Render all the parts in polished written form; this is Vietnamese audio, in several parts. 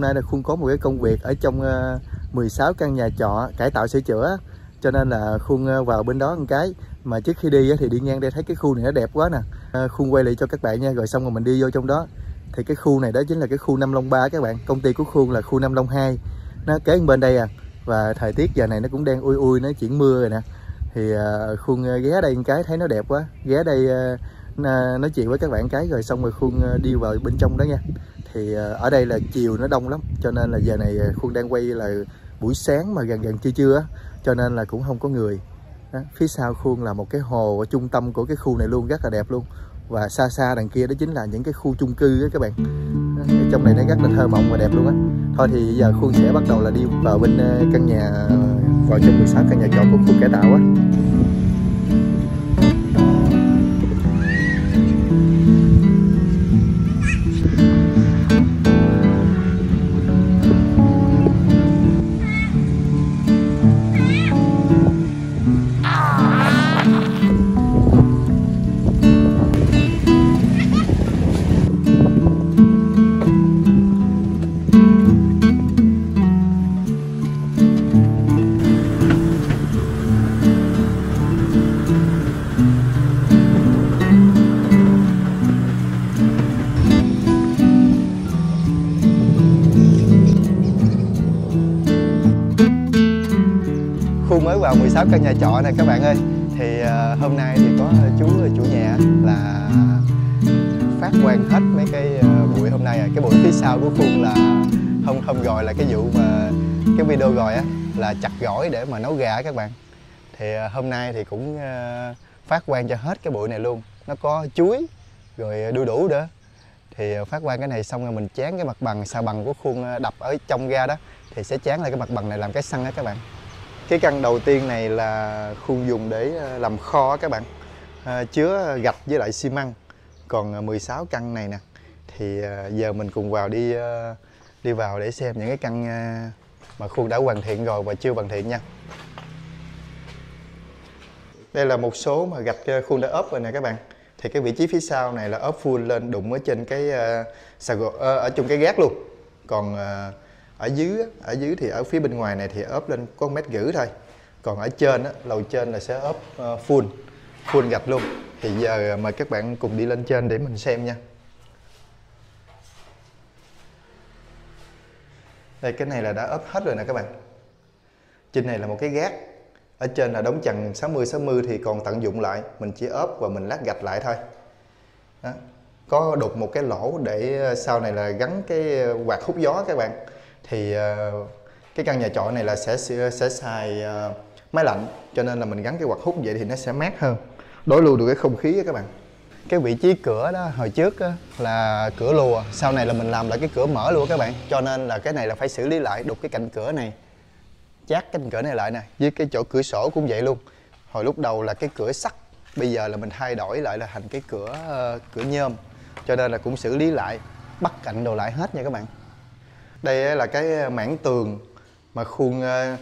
nay là Khuôn có một cái công việc ở trong 16 căn nhà trọ cải tạo sửa chữa, cho nên là Khuôn vào bên đó một cái. Mà trước khi đi thì đi ngang đây thấy cái khu này nó đẹp quá nè. Khuôn quay lại cho các bạn nha, rồi xong rồi mình đi vô trong đó. Thì cái khu này đó chính là cái khu Nam Long 3 các bạn. Công ty của Khuôn là khu Nam Long 2, nó kế bên đây à. Và thời tiết giờ này nó cũng đang ui ui, nó chuyển mưa rồi nè. Thì Khuôn ghé đây một cái thấy nó đẹp quá, ghé đây nói chuyện với các bạn cái, rồi xong rồi Khuôn đi vào bên trong đó nha. Thì ở đây là chiều nó đông lắm, cho nên là giờ này Khuôn đang quay là buổi sáng mà gần trưa trưa á, cho nên là cũng không có người đó. Phía sau Khuôn là một cái hồ ở trung tâm của cái khu này luôn, rất là đẹp luôn. Và xa xa đằng kia đó chính là những cái khu chung cư á các bạn. Trong này nó rất là thơ mộng và đẹp luôn á. Thôi thì giờ Khuôn sẽ bắt đầu là đi vào bên căn nhà, vào trong 16 căn nhà trọ của Khuôn cải tạo á. Khuôn mới vào 16 căn nhà trọ này các bạn ơi. Thì hôm nay thì có chú chủ nhà là phát quang hết mấy cái bụi hôm nay. Cái bụi phía sau của Khuôn là không gọi là cái vụ mà cái video gọi á, là chặt gỏi để mà nấu gà các bạn. Thì hôm nay thì cũng phát quang cho hết cái bụi này luôn. Nó có chuối rồi đu đủ nữa. Thì phát quang cái này xong rồi mình chán cái mặt bằng xà bằng của Khuôn đập ở trong ra đó, thì sẽ chán lại cái mặt bằng này làm cái xăng đó các bạn. Cái căn đầu tiên này là Khuôn dùng để làm kho các bạn, chứa gạch với lại xi măng. Còn 16 căn này nè, thì giờ mình cùng vào đi vào để xem những cái căn mà Khuôn đã hoàn thiện rồi và chưa hoàn thiện nha. Đây là một số mà gạch Khuôn đã ốp rồi nè các bạn. Thì cái vị trí phía sau này là ốp full lên, đụng ở trên cái ở trong cái gác luôn. Còn ở dưới thì ở phía bên ngoài này thì ốp lên có 1,5 m thôi. Còn ở trên á, lầu trên là sẽ ốp full gạch luôn. Thì giờ mời các bạn cùng đi lên trên để mình xem nha. Đây, cái này là đã ốp hết rồi nè các bạn. Trên này là một cái gác, ở trên là đống chằn 60-60 thì còn tận dụng lại, mình chỉ ốp và mình lát gạch lại thôi đó. Có đục một cái lỗ để sau này là gắn cái quạt hút gió các bạn. Thì cái căn nhà trọ này là sẽ xài máy lạnh, cho nên là mình gắn cái quạt hút vậy thì nó sẽ mát hơn, đối lưu được cái không khí đó các bạn. Cái vị trí cửa đó hồi trước đó là cửa lùa, sau này là mình làm lại cái cửa mở luôn các bạn. Cho nên là cái này là phải xử lý lại, đục cái cạnh cửa này, chát cánh cửa này lại nè, với cái chỗ cửa sổ cũng vậy luôn. Hồi lúc đầu là cái cửa sắt, bây giờ là mình thay đổi lại là thành cái cửa nhôm, cho nên là cũng xử lý lại, bắt cạnh đồ lại hết nha các bạn. Đây là cái mảng tường mà Khuôn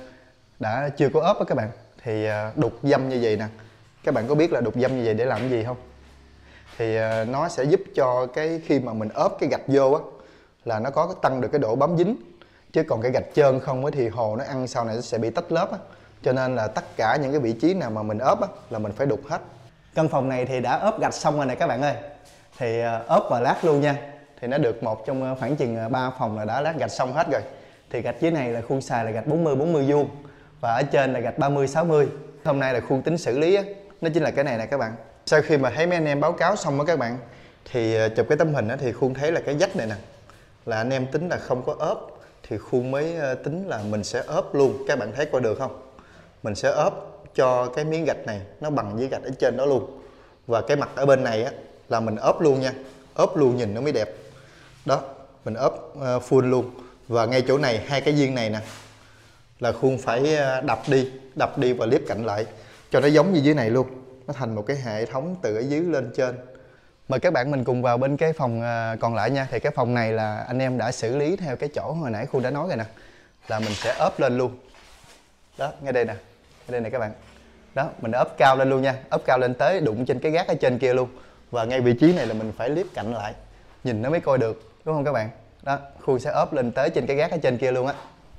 đã chưa có ốp á các bạn. Thì đục dăm như vậy nè. Các bạn có biết là đục dăm như vậy để làm cái gì không? Thì nó sẽ giúp cho cái khi mà mình ốp cái gạch vô á, là nó có tăng được cái độ bám dính. Chứ còn cái gạch trơn không á thì hồ nó ăn sau này nó sẽ bị tách lớp á. Cho nên là tất cả những cái vị trí nào mà mình ốp á là mình phải đục hết. Căn phòng này thì đã ốp gạch xong rồi nè các bạn ơi. Thì ốp và lát luôn nha. Thì nó được một trong khoảng chừng 3 phòng là đã lát gạch xong hết rồi. Thì gạch dưới này là Khuôn xài là gạch 40-40 vuông. Và ở trên là gạch 30-60. Hôm nay là Khuôn tính xử lý á, nó chính là cái này nè các bạn. Sau khi mà thấy mấy anh em báo cáo xong á các bạn, thì chụp cái tấm hình á, thì Khuôn thấy là cái vách này nè là anh em tính là không có ốp. Thì Khuôn mới tính là mình sẽ ốp luôn. Các bạn thấy coi được không? Mình sẽ ốp cho cái miếng gạch này nó bằng với gạch ở trên đó luôn. Và cái mặt ở bên này á là mình ốp luôn nha. Ốp luôn nhìn nó mới đẹp. Đó, mình ốp full luôn. Và ngay chỗ này, hai cái viên này nè là Khuôn phải đập đi và liếp cạnh lại cho nó giống như dưới này luôn. Nó thành một cái hệ thống từ ở dưới lên trên. Mời các bạn mình cùng vào bên cái phòng còn lại nha. Thì cái phòng này là anh em đã xử lý theo cái chỗ hồi nãy Khuôn đã nói rồi nè, là mình sẽ ốp lên luôn. Đó, ngay đây nè, ngay đây nè các bạn. Đó, mình ốp cao lên luôn nha. Ốp cao lên tới đụng trên cái gác ở trên kia luôn. Và ngay vị trí này là mình phải liếp cạnh lại, nhìn nó mới coi được, đúng không các bạn? Đó, khuôn sẽ ốp lên tới trên cái gác ở trên kia luôn á.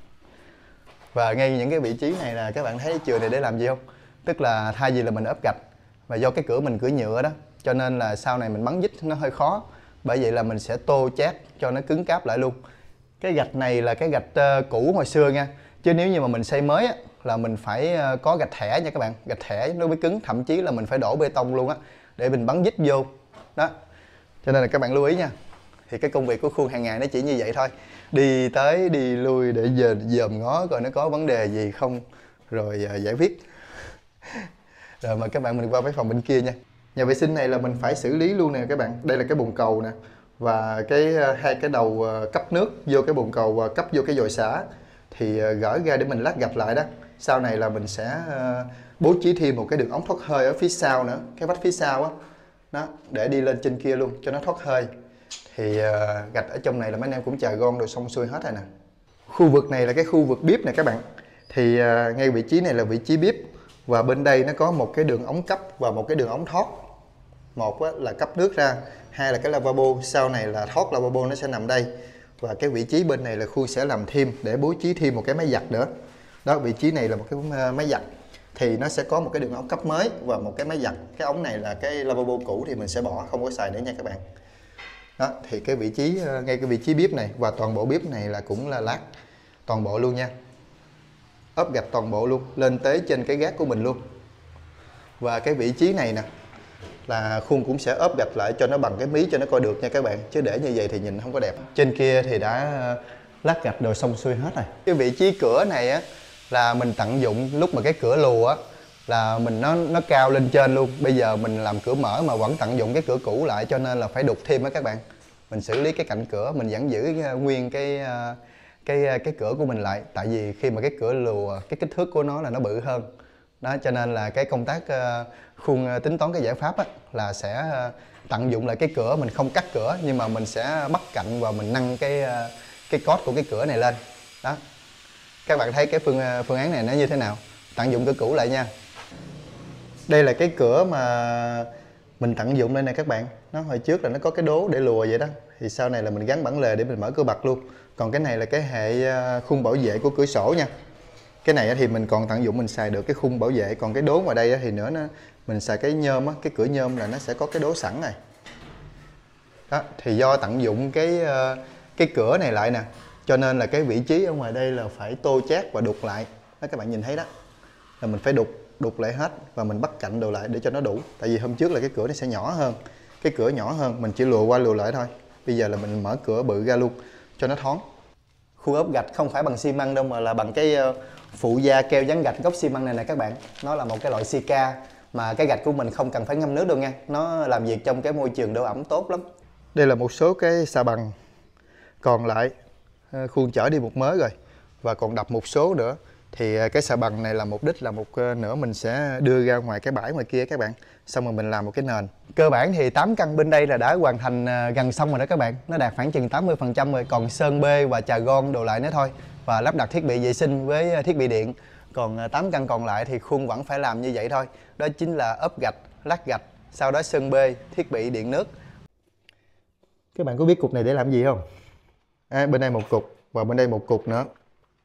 Và ngay những cái vị trí này là các bạn thấy chừa này để làm gì không? Tức là thay vì là mình ốp gạch, và do cái cửa mình cửa nhựa đó, cho nên là sau này mình bắn vít nó hơi khó. Bởi vậy là mình sẽ tô chát cho nó cứng cáp lại luôn. Cái gạch này là cái gạch cũ hồi xưa nha. Chứ nếu như mà mình xây mới á, là mình phải có gạch thẻ nha các bạn. Gạch thẻ nó mới cứng, thậm chí là mình phải đổ bê tông luôn á, để mình bắn vít vô. Đó. Cho nên là các bạn lưu ý nha. Thì cái công việc của Khuôn hàng ngày nó chỉ như vậy thôi. Đi tới đi lui để dòm ngó coi nó có vấn đề gì không, rồi giải quyết. Rồi mà các bạn mình qua cái phòng bên kia nha. Nhà vệ sinh này là mình phải xử lý luôn nè các bạn. Đây là cái bồn cầu nè. Và hai cái đầu cấp nước vô cái bồn cầu và cấp vô cái dồi xả. Thì gỡ ra để mình lát gạch lại đó. Sau này là mình sẽ bố trí thêm một cái đường ống thoát hơi ở phía sau nữa. Cái vách phía sau á. Đó, để đi lên trên kia luôn cho nó thoát hơi. Thì gạch ở trong này là mấy anh em cũng chà gom rồi xong xuôi hết rồi nè. Khu vực này là cái khu vực bếp nè các bạn. Thì ngay vị trí này là vị trí bếp. Và bên đây nó có một cái đường ống cấp và một cái đường ống thoát. Một là cấp nước ra, hai là cái lavabo, sau này là thoát lavabo nó sẽ nằm đây. Và cái vị trí bên này là Khuôn sẽ làm thêm để bố trí thêm một cái máy giặt nữa. Đó, vị trí này là một cái máy giặt. Thì nó sẽ có một cái đường ống cấp mới và một cái máy giặt. Cái ống này là cái lavabo cũ thì mình sẽ bỏ, không có xài nữa nha các bạn. Đó, thì cái vị trí, ngay cái vị trí bếp này và toàn bộ bếp này là cũng là lát toàn bộ luôn nha. Ốp gạch toàn bộ luôn, lên tới trên cái gác của mình luôn. Và cái vị trí này nè, là Khuôn cũng sẽ ốp gạch lại cho nó bằng cái mí cho nó coi được nha các bạn. Chứ để như vậy thì nhìn không có đẹp. Trên kia thì đã lát gạch đồ xong xuôi hết rồi. Cái vị trí cửa này á, là mình tận dụng lúc mà cái cửa lùa á, là mình nó cao lên trên luôn. Bây giờ mình làm cửa mở mà vẫn tận dụng cái cửa cũ lại, cho nên là phải đục thêm á các bạn. Mình xử lý cái cạnh cửa, mình vẫn giữ nguyên cái cửa của mình lại. Tại vì khi mà cái cửa lùa, cái kích thước của nó là nó bự hơn. Đó, cho nên là cái công tác Khuôn tính toán cái giải pháp á, là sẽ tận dụng lại cái cửa, mình không cắt cửa nhưng mà mình sẽ bắt cạnh và mình nâng cái cốt của cái cửa này lên. Đó. Các bạn thấy cái phương án này nó như thế nào? Tận dụng cửa cũ lại nha. Đây là cái cửa mà mình tận dụng đây nè các bạn. Nó hồi trước là nó có cái đố để lùa vậy đó. Thì sau này là mình gắn bản lề để mình mở cửa bật luôn. Còn cái này là cái hệ khung bảo vệ của cửa sổ nha. Cái này thì mình còn tận dụng mình xài được cái khung bảo vệ. Còn cái đố ngoài đây thì nữa mình xài cái nhôm á, cái cửa nhôm là nó sẽ có cái đố sẵn này. Đó, thì do tận dụng cái cửa này lại nè, cho nên là cái vị trí ở ngoài đây là phải tô chát và đục lại. Đó, các bạn nhìn thấy đó. Là mình phải đục lại hết và mình bắt cạnh đồ lại để cho nó đủ. Tại vì hôm trước là cái cửa nó sẽ nhỏ hơn. Cái cửa nhỏ hơn mình chỉ lùa qua lùa lại thôi. Bây giờ là mình mở cửa bự ra luôn cho nó thoáng. Khu ốp gạch không phải bằng xi măng đâu mà là bằng cái phụ gia keo dán gạch gốc xi măng này nè các bạn. Nó là một cái loại Sika mà cái gạch của mình không cần phải ngâm nước đâu nha. Nó làm việc trong cái môi trường độ ẩm tốt lắm. Đây là một số cái xà bằng còn lại. Khuôn chở đi một mớ rồi và còn đập một số nữa. Thì cái xà bằng này là mục đích là một nửa mình sẽ đưa ra ngoài cái bãi ngoài kia các bạn. Xong rồi mình làm một cái nền. Cơ bản thì 8 căn bên đây là đã hoàn thành gần xong rồi đó các bạn. Nó đạt khoảng chừng 80% rồi. Còn sơn bê và chà gôn đồ lại nữa thôi. Và lắp đặt thiết bị vệ sinh với thiết bị điện. Còn 8 căn còn lại thì Khuôn vẫn phải làm như vậy thôi. Đó chính là ốp gạch, lát gạch, sau đó sơn bê, thiết bị điện nước. Các bạn có biết cục này để làm gì không? Bên đây một cục và bên đây một cục nữa.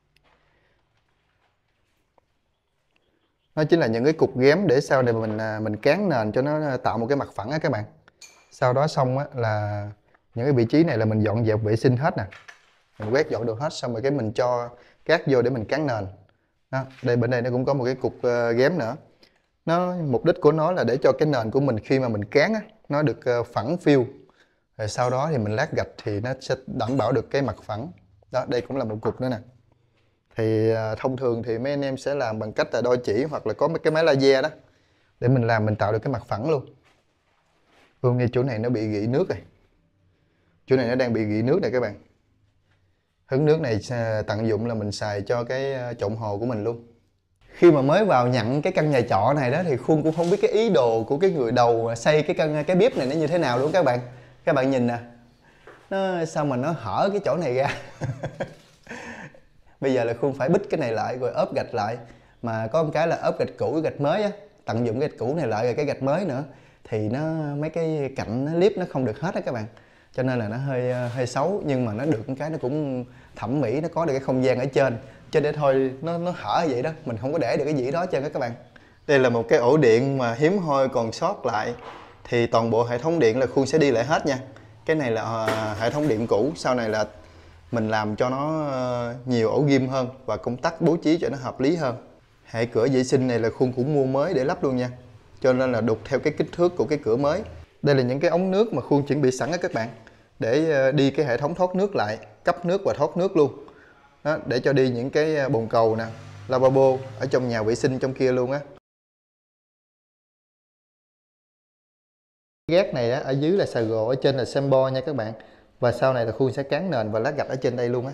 Nó chính là những cái cục ghém để sau này mình cán nền cho nó tạo một cái mặt phẳng á các bạn. Sau đó xong á là những cái vị trí này là mình dọn dẹp vệ sinh hết nè. Mình quét dọn được hết xong rồi cái mình cho cát vô để mình cán nền. Đó, đây bên đây nó cũng có một cái cục ghém nữa. Mục đích của nó là để cho cái nền của mình khi mà mình cán á, nó được phẳng phiu. Rồi sau đó thì mình lát gạch thì nó sẽ đảm bảo được cái mặt phẳng. Đó, đây cũng là một cục nữa nè. Thì thông thường thì mấy anh em sẽ làm bằng cách là đo chỉ hoặc là có mấy cái máy laser đó để mình làm, mình tạo được cái mặt phẳng luôn. Ngay chỗ này nó bị rỉ nước rồi. Chỗ này nó đang bị rỉ nước này các bạn. Hứng nước này tận dụng là mình xài cho cái trộn hồ của mình luôn. Khi mà mới vào nhận cái căn nhà trọ này đó thì Khuôn cũng không biết cái ý đồ của cái người đầu xây cái bếp này nó như thế nào luôn các bạn. Các bạn nhìn nè. Sao mà nó hở cái chỗ này ra. Bây giờ là Khuôn phải bít cái này lại rồi ốp gạch lại. Mà có một cái là ốp gạch cũ với gạch mới á. Tận dụng cái gạch cũ này lại rồi cái gạch mới nữa. Thì mấy cái cạnh nó liếp nó không được hết á các bạn. cho nên là nó hơi xấu, nhưng mà nó được cái nó cũng thẩm mỹ, nó có được cái không gian ở trên, cho nên thôi nó hở vậy đó, mình không có để được cái gì đó trên các bạn. Đây là một cái ổ điện mà hiếm hoi còn sót lại, thì toàn bộ hệ thống điện là Khuôn sẽ đi lại hết nha. Cái này là hệ thống điện cũ, sau này là mình làm cho nó nhiều ổ ghim hơn và công tắc bố trí cho nó hợp lý hơn. Hệ cửa vệ sinh này là Khuôn cũng mua mới để lắp luôn nha, cho nên là đục theo cái kích thước của cái cửa mới. Đây là những cái ống nước mà Khuôn chuẩn bị sẵn á các bạn, để đi cái hệ thống thoát nước lại, cấp nước và thoát nước luôn đó, để cho đi những cái bồn cầu nè, lavabo ở trong nhà vệ sinh trong kia luôn á. Gác này á, ở dưới là xà gồ, ở trên là sembo nha các bạn. Và sau này là Khuôn sẽ cán nền và lát gạch ở trên đây luôn á.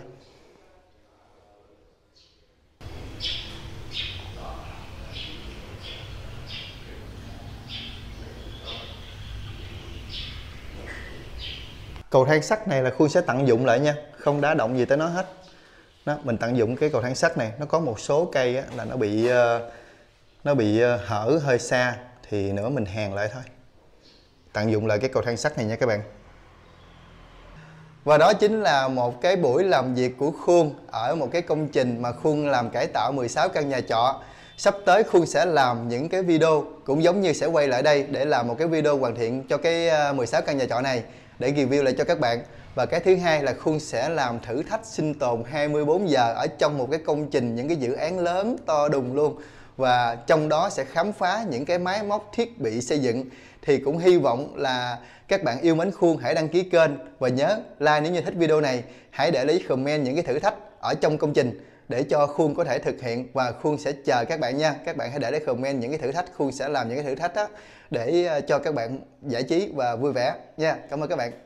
Cầu thang sắt này là Khuôn sẽ tận dụng lại nha, không đá động gì tới nó hết. Đó, mình tận dụng cái cầu thang sắt này, nó có một số cây á, là nó bị hở hơi xa, thì nữa mình hàn lại thôi. Tận dụng lại cái cầu thang sắt này nha các bạn. Và đó chính là một cái buổi làm việc của Khuôn ở một cái công trình mà Khuôn làm cải tạo 16 căn nhà trọ. Sắp tới Khuôn sẽ làm những cái video cũng giống như sẽ quay lại đây để làm một cái video hoàn thiện cho cái 16 căn nhà trọ này để review lại cho các bạn. Và cái thứ hai là Khuôn sẽ làm thử thách sinh tồn 24 giờ ở trong một cái công trình, những cái dự án lớn to đùng luôn. Và trong đó sẽ khám phá những cái máy móc thiết bị xây dựng. Thì cũng hy vọng là các bạn yêu mến Khuôn hãy đăng ký kênh và nhớ like nếu như thích video này. Hãy để ý comment những cái thử thách ở trong công trình để cho Khuôn có thể thực hiện, và Khuôn sẽ chờ các bạn nha. Các bạn hãy để comment những cái thử thách, Khuôn sẽ làm những cái thử thách đó để cho các bạn giải trí và vui vẻ nha. Cảm ơn các bạn.